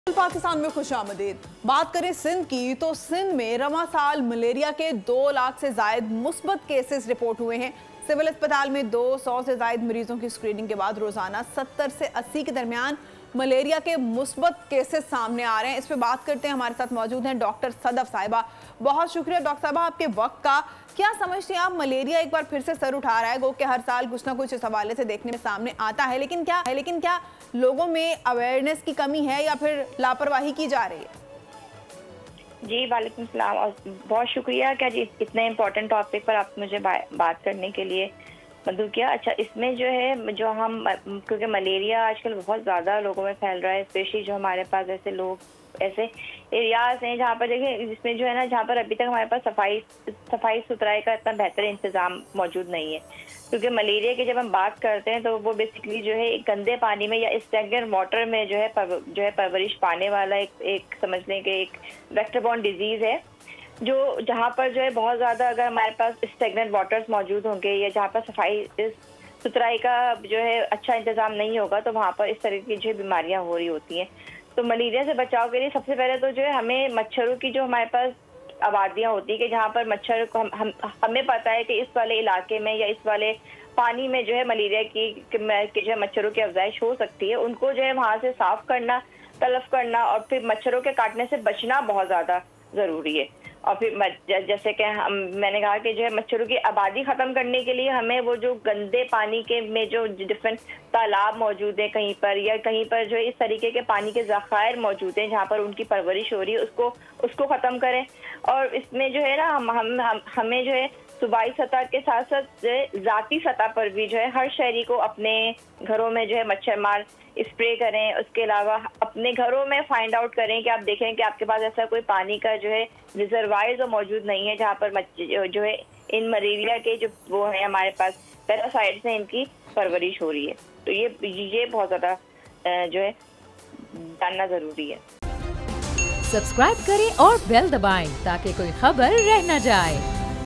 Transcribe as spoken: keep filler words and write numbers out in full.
पाकिस्तान में खुशामदीद। बात करें सिंध की तो सिंध में रवां साल मलेरिया के दो लाख से जायद मुस्बत केसेस रिपोर्ट हुए हैं। सिविल अस्पताल में दो सौ से जायद मरीजों की स्क्रीनिंग के बाद रोजाना सत्तर से अस्सी के दरमियान मलेरिया के मुस्बत केसेस सामने आ रहे हैं। इस पे बात करते हैं, हमारे साथ मौजूद हैं डॉक्टर सदफ साहिबा। बहुत शुक्रिया डॉक्टर साहिबा आपके वक्त का। क्या समझते हैं आप, मलेरिया एक बार फिर से सर उठा रहा है, गो कि हर साल कुछ ना कुछ इस हवाले से देखने में सामने आता है, लेकिन क्या है लेकिन क्या लोगों में अवेयरनेस की कमी है या फिर लापरवाही की जा रही है? जी वालेकुम सलाम और बहुत शुक्रिया क्या जी इतने इम्पोर्टेंट टॉपिक पर आप मुझे बा, बात करने के लिए मदद किया। अच्छा, इसमें जो है जो हम क्योंकि मलेरिया आजकल बहुत ज़्यादा लोगों में फैल रहा है, स्पेशली जो हमारे पास ऐसे लोग ऐसे एरियाज हैं जहाँ पर देखें जिसमें जो है ना जहाँ पर अभी तक हमारे पास सफाई सफाई सुथराई का इतना बेहतर इंतज़ाम मौजूद नहीं है। क्योंकि मलेरिया की जब हम बात करते हैं तो वो बेसिकली जो है एक गंदे पानी में या स्टैग्नेंट वाटर में जो है पर, जो है परवरिश पाने वाला एक एक समझ लें कि एक वेक्टर बॉर्न डिजीज़ है, जो जहाँ पर जो है बहुत ज़्यादा अगर हमारे पास स्टैग्नेंट वाटर्स मौजूद होंगे या जहाँ पर सफाई सुथराई का जो है अच्छा इंतज़ाम नहीं होगा तो वहाँ पर इस तरह की जो बीमारियाँ हो रही होती हैं। तो मलेरिया से बचाव के लिए सबसे पहले तो जो है हमें मच्छरों की जो हमारे पास आबादियाँ होती है कि जहाँ पर मच्छर को हम, हम हमें पता है कि इस वाले इलाके में या इस वाले पानी में जो है मलेरिया की, की जो है मच्छरों की अफजाइश हो सकती है, उनको जो है वहाँ से साफ करना, तलफ करना और फिर मच्छरों के काटने से बचना बहुत ज़्यादा ज़रूरी है। और फिर जैसे कि हम मैंने कहा कि जो है मच्छरों की आबादी ख़त्म करने के लिए हमें वो जो गंदे पानी के में जो डिफरेंट तालाब मौजूद हैं कहीं पर या कहीं पर जो है इस तरीके के पानी के ज़खायर मौजूद हैं जहाँ पर उनकी परवरिश हो रही है उसको उसको ख़त्म करें। और इसमें जो है ना हम हम, हम हमें जो है सूबाई सतह के साथ साथ ज़ाती सतह पर भी जो है हर शहरी को अपने घरों में जो है मच्छर मार स्प्रे करें। उसके अलावा अपने घरों में फाइंड आउट करें कि आप देखें कि आपके पास ऐसा कोई पानी का जो है रिजर्वायर जो मौजूद नहीं है जहाँ पर जो है इन मलेरिया के जो वो है हमारे पास पैरासाइट्स हैं इनकी परवरिश हो रही है। तो ये ये बहुत ज़्यादा जो है जानना ज़रूरी है। सब्सक्राइब करें और बेल दबाएं ताकि कोई खबर रह न जाए।